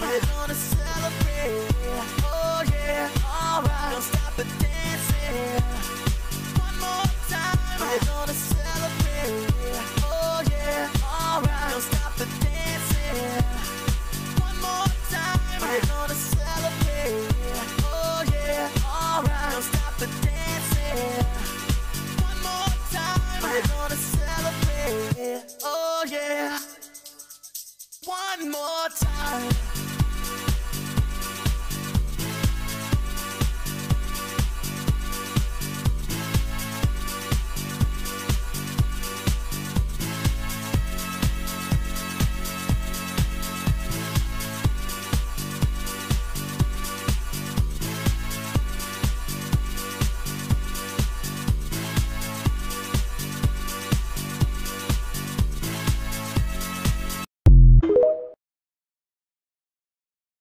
We're gonna celebrate. Oh yeah, alright. Don't stop the dancing. One more time. We're gonna celebrate. Oh yeah, alright. Don't stop the dancing. One more time. We're gonna celebrate. Oh yeah, alright. Don't stop the dancing. One more time. We're gonna celebrate. Oh yeah. One more time.